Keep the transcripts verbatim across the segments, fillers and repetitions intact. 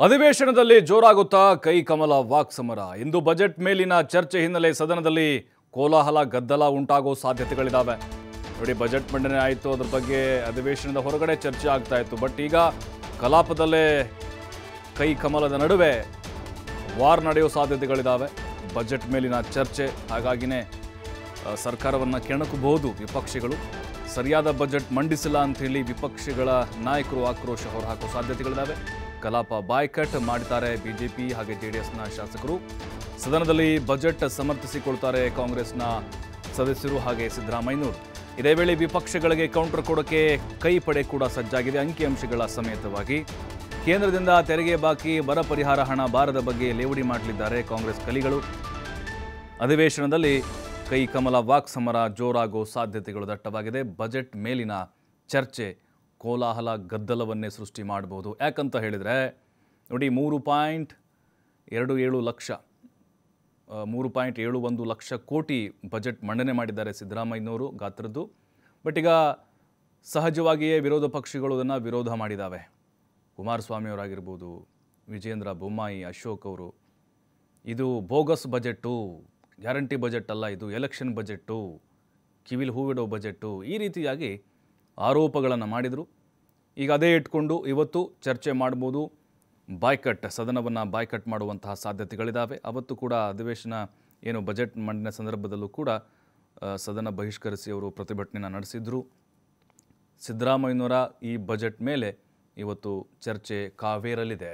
ಅಧಿವೇಶನದಲ್ಲಿ ಜೋರಾಗುತ್ತಾ ಕೈ ಕಮಲ ವಾಕ್ ಸಮರ. ಇಂದು ಬಜೆಟ್ ಮೇಲಿನ ಚರ್ಚೆ ಹಿನ್ನೆಲೆ ಸದನದಲ್ಲಿ ಕೋಲಾಹಲ ಗದ್ದಲ ಉಂಟಾಗೋ ಸಾಧ್ಯತೆಗಳಿದ್ದಾವೆ. ನೋಡಿ, ಬಜೆಟ್ ಮಂಡನೆ ಆಯಿತು, ಅದರ ಬಗ್ಗೆ ಅಧಿವೇಶನದ ಹೊರಗಡೆ ಚರ್ಚೆ ಆಗ್ತಾ ಇತ್ತು. ಬಟ್ ಈಗ ಕಲಾಪದಲ್ಲೇ ಕೈ ಕಮಲದ ನಡುವೆ ವಾರ್ ನಡೆಯೋ ಸಾಧ್ಯತೆಗಳಿದ್ದಾವೆ. ಬಜೆಟ್ ಮೇಲಿನ ಚರ್ಚೆ, ಹಾಗಾಗಿನೇ ಸರ್ಕಾರವನ್ನು ಕೆಣಕಬಹುದು ವಿಪಕ್ಷಗಳು. ಸರಿಯಾದ ಬಜೆಟ್ ಮಂಡಿಸಿಲ್ಲ ಅಂಥೇಳಿ ವಿಪಕ್ಷಗಳ ನಾಯಕರು ಆಕ್ರೋಶ ಹೊರಹಾಕೋ ಸಾಧ್ಯತೆಗಳಿದ್ದಾವೆ. ಕಲಾಪ ಬಾಯ್ಕಟ್ ಮಾಡಿದ್ದಾರೆ ಬಿಜೆಪಿ ಹಾಗೆ ಜೆಡಿಎಸ್ನ ಶಾಸಕರು. ಸದನದಲ್ಲಿ ಬಜೆಟ್ ಸಮರ್ಥಿಸಿಕೊಳ್ತಾರೆ ಕಾಂಗ್ರೆಸ್ನ ಸದಸ್ಯರು ಹಾಗೆ ಸಿದ್ದರಾಮಯ್ಯನವರು. ಇದೇ ವೇಳೆ ವಿಪಕ್ಷಗಳಿಗೆ ಕೌಂಟರ್ ಕೊಡೋಕೆ ಕೈ ಪಡೆ ಕೂಡ ಸಜ್ಜಾಗಿದೆ. ಅಂಕಿಅಂಶಗಳ ಸಮೇತವಾಗಿ ಕೇಂದ್ರದಿಂದ ತೆರಿಗೆ ಬಾಕಿ, ಬರ ಪರಿಹಾರ ಹಣ ಬಾರದ ಬಗ್ಗೆ ಲೇವಡಿ ಮಾಡಲಿದ್ದಾರೆ ಕಾಂಗ್ರೆಸ್ ಕಲಿಗಳು. ಅಧಿವೇಶನದಲ್ಲಿ ಕೈ ಕಮಲ ವಾಕ್ ಸಮರ ಜೋರಾಗೋ ಸಾಧ್ಯತೆಗಳು ದಟ್ಟವಾಗಿದೆ. ಬಜೆಟ್ ಮೇಲಿನ ಚರ್ಚೆ ಕೋಲಾಹಲ ಗದ್ದಲವನ್ನೇ ಸೃಷ್ಟಿ ಮಾಡಬಹುದು. ಯಾಕಂತ ಹೇಳಿದರೆ ನೋಡಿ, ಮೂರು ಪಾಯಿಂಟ್ ಎರಡು ಏಳು ಲಕ್ಷ ಮೂರು ಪಾಯಿಂಟ್ ಏಳು ಒಂದು ಲಕ್ಷ ಕೋಟಿ ಬಜೆಟ್ ಮಂಡನೆ ಮಾಡಿದ್ದಾರೆ ಸಿದ್ದರಾಮಯ್ಯನವರು ಗಾತ್ರದ್ದು. ಬಟ್ ಈಗ ಸಹಜವಾಗಿಯೇ ವಿರೋಧ ಪಕ್ಷಗಳು ಅದನ್ನು ವಿರೋಧ ಮಾಡಿದ್ದಾವೆ. ಕುಮಾರಸ್ವಾಮಿಯವರಾಗಿರ್ಬೋದು, ವಿಜೇಂದ್ರ ಬೊಮ್ಮಾಯಿ, ಅಶೋಕ್ ಅವರು, ಇದು ಬೋಗಸ್ ಬಜೆಟ್ಟು, ಗ್ಯಾರಂಟಿ ಬಜೆಟ್ ಅಲ್ಲ, ಇದು ಎಲೆಕ್ಷನ್ ಬಜೆಟ್ಟು, ಕಿವಿಲ್ ಹೂವಿಡೋ ಬಜೆಟ್ಟು, ಈ ರೀತಿಯಾಗಿ ಆರೋಪಗಳನ್ನು ಮಾಡಿದರು. ಈಗ ಅದೇ ಇಟ್ಕೊಂಡು ಇವತ್ತು ಚರ್ಚೆ ಮಾಡ್ಬೋದು. ಬಾಯ್ಕಟ್, ಸದನವನ್ನು ಬಾಯ್ಕಟ್ ಮಾಡುವಂತಹ ಸಾಧ್ಯತೆಗಳಿದ್ದಾವೆ. ಅವತ್ತು ಕೂಡ ಅಧಿವೇಶನ ಏನು ಬಜೆಟ್ ಮಂಡನೆ ಸಂದರ್ಭದಲ್ಲೂ ಕೂಡ ಸದನ ಬಹಿಷ್ಕರಿಸಿ ಅವರು ಪ್ರತಿಭಟನೆಯನ್ನು ನಡೆಸಿದ್ರು. ಸಿದ್ದರಾಮಯ್ಯನವರ ಈ ಬಜೆಟ್ ಮೇಲೆ ಇವತ್ತು ಚರ್ಚೆ ಕಾವೇರಲಿದೆ.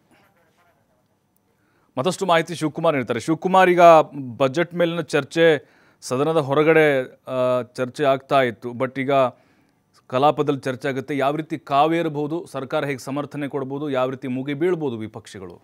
ಮತ್ತಷ್ಟು ಮಾಹಿತಿ ಶಿವಕುಮಾರ್ ಹೇಳ್ತಾರೆ. ಶಿವಕುಮಾರ್, ಈಗ ಬಜೆಟ್ ಮೇಲಿನ ಚರ್ಚೆ ಸದನದ ಹೊರಗಡೆ ಚರ್ಚೆ ಆಗ್ತಾ ಇತ್ತು. ಬಟ್ ಈಗ ಕಲಾಪದಲ್ಲಿ ಚರ್ಚೆ ಆಗುತ್ತೆ. ಯಾವ ರೀತಿ ಕಾವೇರಬಹುದು, ಸರ್ಕಾರ ಹೇಗೆ ಸಮರ್ಥನೆ ಕೊಡಬಹುದು, ಯಾವ ರೀತಿ ಮುಗಿ ಬೀಳ್ಬೋದು ವಿಪಕ್ಷಗಳು?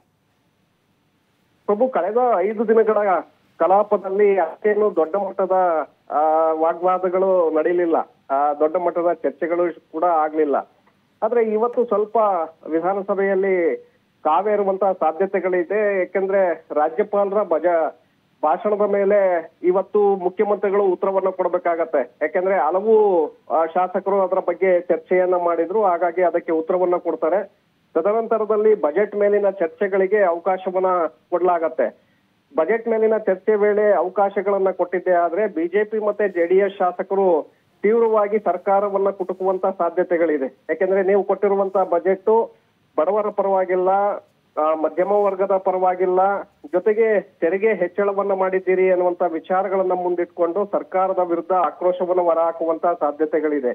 ಪ್ರಭು, ಕಳೆದ ಐದು ದಿನಗಳ ಕಲಾಪದಲ್ಲಿ ಅಷ್ಟೇನು ದೊಡ್ಡ ಮಟ್ಟದ ವಾಗ್ವಾದಗಳು ನಡೀಲಿಲ್ಲ, ದೊಡ್ಡ ಮಟ್ಟದ ಚರ್ಚೆಗಳು ಕೂಡ ಆಗ್ಲಿಲ್ಲ. ಆದ್ರೆ ಇವತ್ತು ಸ್ವಲ್ಪ ವಿಧಾನಸಭೆಯಲ್ಲಿ ಕಾವೇರುವಂತಹ ಸಾಧ್ಯತೆಗಳಿದೆ. ಯಾಕೆಂದ್ರೆ ರಾಜ್ಯಪಾಲರ ಬಜ ಭಾಷಣದ ಮೇಲೆ ಇವತ್ತು ಮುಖ್ಯಮಂತ್ರಿಗಳು ಉತ್ತರವನ್ನ ಕೊಡಬೇಕಾಗತ್ತೆ. ಯಾಕೆಂದ್ರೆ ಹಲವು ಶಾಸಕರು ಅದರ ಬಗ್ಗೆ ಚರ್ಚೆಯನ್ನ ಮಾಡಿದ್ರು, ಹಾಗಾಗಿ ಅದಕ್ಕೆ ಉತ್ತರವನ್ನ ಕೊಡ್ತಾರೆ. ತದನಂತರದಲ್ಲಿ ಬಜೆಟ್ ಮೇಲಿನ ಚರ್ಚೆಗಳಿಗೆ ಅವಕಾಶವನ್ನ ಕೊಡ್ಲಾಗತ್ತೆ. ಬಜೆಟ್ ಮೇಲಿನ ಚರ್ಚೆ ವೇಳೆ ಅವಕಾಶಗಳನ್ನ ಕೊಟ್ಟಿದ್ದೆ ಆದ್ರೆ ಬಿಜೆಪಿ ಮತ್ತೆ ಜೆಡಿಎಸ್ ಶಾಸಕರು ತೀವ್ರವಾಗಿ ಸರ್ಕಾರವನ್ನ ಕುಟುಕುವಂತ ಸಾಧ್ಯತೆಗಳಿದೆ. ಯಾಕೆಂದ್ರೆ ನೀವು ಕೊಟ್ಟಿರುವಂತ ಬಜೆಟ್ ಬಡವರ ಪರವಾಗಿಲ್ಲ, ಮಧ್ಯಮ ವರ್ಗದ ಪರವಾಗಿಲ್ಲ, ಜೊತೆಗೆ ತೆರಿಗೆ ಹೆಚ್ಚಳವನ್ನ ಮಾಡಿದ್ದೀರಿ ಅನ್ನುವಂತ ವಿಚಾರಗಳನ್ನ ಮುಂದಿಟ್ಕೊಂಡು ಸರ್ಕಾರದ ವಿರುದ್ಧ ಆಕ್ರೋಶವನ್ನು ಹೊರಹಾಕುವಂತ ಸಾಧ್ಯತೆಗಳಿದೆ.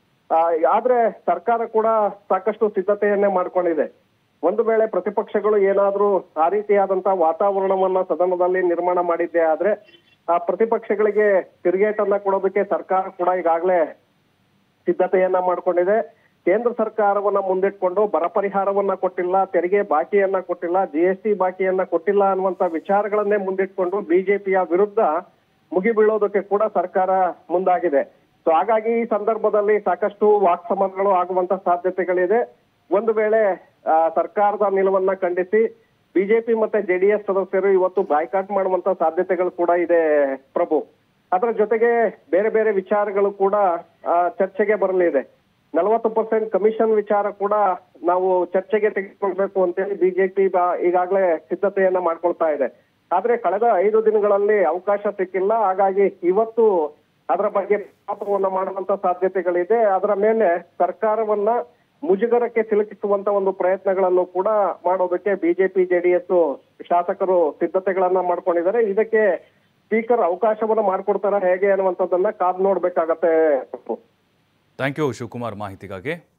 ಆದ್ರೆ ಸರ್ಕಾರ ಕೂಡ ಸಾಕಷ್ಟು ಸಿದ್ಧತೆಯನ್ನೇ ಮಾಡ್ಕೊಂಡಿದೆ. ಒಂದು ವೇಳೆ ಪ್ರತಿಪಕ್ಷಗಳು ಏನಾದ್ರೂ ಆ ರೀತಿಯಾದಂತಹ ವಾತಾವರಣವನ್ನ ಸದನದಲ್ಲಿ ನಿರ್ಮಾಣ ಮಾಡಿದ್ದೆ ಆದ್ರೆ ಆ ಪ್ರತಿಪಕ್ಷಗಳಿಗೆ ತಿರುಗೇಟನ್ನ ಕೊಡೋದಕ್ಕೆ ಸರ್ಕಾರ ಕೂಡ ಈಗಾಗಲೇ ಸಿದ್ಧತೆಯನ್ನ ಮಾಡ್ಕೊಂಡಿದೆ. ಕೇಂದ್ರ ಸರ್ಕಾರವನ್ನ ಮುಂದಿಟ್ಕೊಂಡು ಬರ ಪರಿಹಾರವನ್ನ ಕೊಟ್ಟಿಲ್ಲ, ತೆರಿಗೆ ಬಾಕಿಯನ್ನ ಕೊಟ್ಟಿಲ್ಲ, ಜಿ ಎಸ್ ಟಿ ಬಾಕಿಯನ್ನ ಕೊಟ್ಟಿಲ್ಲ ಅನ್ನುವಂತ ವಿಚಾರಗಳನ್ನೇ ಮುಂದಿಟ್ಕೊಂಡು ಬಿಜೆಪಿಯ ವಿರುದ್ಧ ಮುಗಿಬೀಳೋದಕ್ಕೆ ಕೂಡ ಸರ್ಕಾರ ಮುಂದಾಗಿದೆ. ಸೊ ಹಾಗಾಗಿ ಈ ಸಂದರ್ಭದಲ್ಲಿ ಸಾಕಷ್ಟು ವಾಕ್ಸಮರಗಳು ಆಗುವಂತ ಸಾಧ್ಯತೆಗಳಿದೆ. ಒಂದು ವೇಳೆ ಸರ್ಕಾರದ ನಿಲುವನ್ನ ಖಂಡಿಸಿ ಬಿಜೆಪಿ ಮತ್ತೆ ಜೆಡಿಎಸ್ ಸದಸ್ಯರು ಇವತ್ತು ಬಾಯ್ಕಾಟ್ ಮಾಡುವಂತ ಸಾಧ್ಯತೆಗಳು ಕೂಡ ಇದೆ ಪ್ರಭು. ಅದರ ಜೊತೆಗೆ ಬೇರೆ ಬೇರೆ ವಿಚಾರಗಳು ಕೂಡ ಚರ್ಚೆಗೆ ಬರಲಿದೆ. ನಲವತ್ತು ಪರ್ಸೆಂಟ್ ಕಮಿಷನ್ ವಿಚಾರ ಕೂಡ ನಾವು ಚರ್ಚೆಗೆ ತೆಗೆದುಕೊಳ್ಬೇಕು ಅಂತೇಳಿ ಬಿಜೆಪಿ ಈಗಾಗಲೇ ಸಿದ್ಧತೆಯನ್ನ ಮಾಡ್ಕೊಳ್ತಾ ಇದೆ. ಆದ್ರೆ ಕಳೆದ ಐದು ದಿನಗಳಲ್ಲಿ ಅವಕಾಶ ಸಿಕ್ಕಿಲ್ಲ, ಹಾಗಾಗಿ ಇವತ್ತು ಅದರ ಬಗ್ಗೆ ಪ್ರಸ್ತಾಪವನ್ನ ಮಾಡುವಂತ ಸಾಧ್ಯತೆಗಳಿದೆ. ಅದರ ಮೇಲೆ ಸರ್ಕಾರವನ್ನ ಮುಜುಗರಕ್ಕೆ ಸಿಲುಕಿಸುವಂತ ಒಂದು ಪ್ರಯತ್ನಗಳನ್ನು ಕೂಡ ಮಾಡೋದಕ್ಕೆ ಬಿಜೆಪಿ ಜೆಡಿಎಸ್ ಶಾಸಕರು ಸಿದ್ಧತೆಗಳನ್ನ ಮಾಡ್ಕೊಂಡಿದ್ದಾರೆ. ಇದಕ್ಕೆ ಸ್ಪೀಕರ್ ಅವಕಾಶವನ್ನ ಮಾಡ್ಕೊಡ್ತಾರ ಹೇಗೆ ಅನ್ನುವಂಥದ್ದನ್ನ ಕಾದು ನೋಡ್ಬೇಕಾಗತ್ತೆ. ಥ್ಯಾಂಕ್ ಯು ಶಿವಕುಮಾರ್ ಮಾಹಿತಿಗಾಗಿ.